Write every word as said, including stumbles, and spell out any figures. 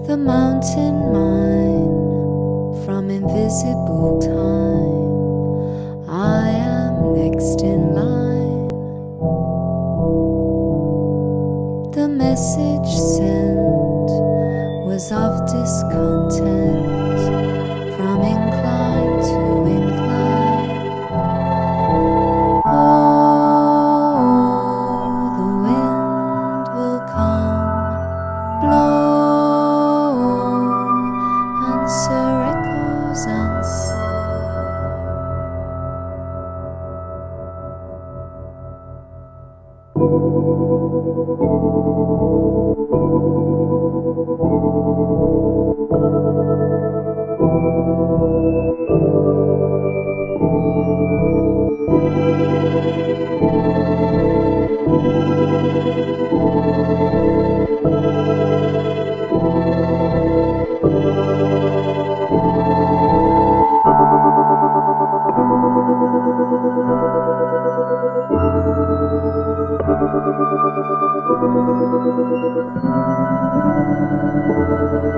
the mountain mine from invisible time. I am next in line. The message sent was of discontent from incline to incline. Oh, the wind will come, blow, answer echoes, answer. Thank you.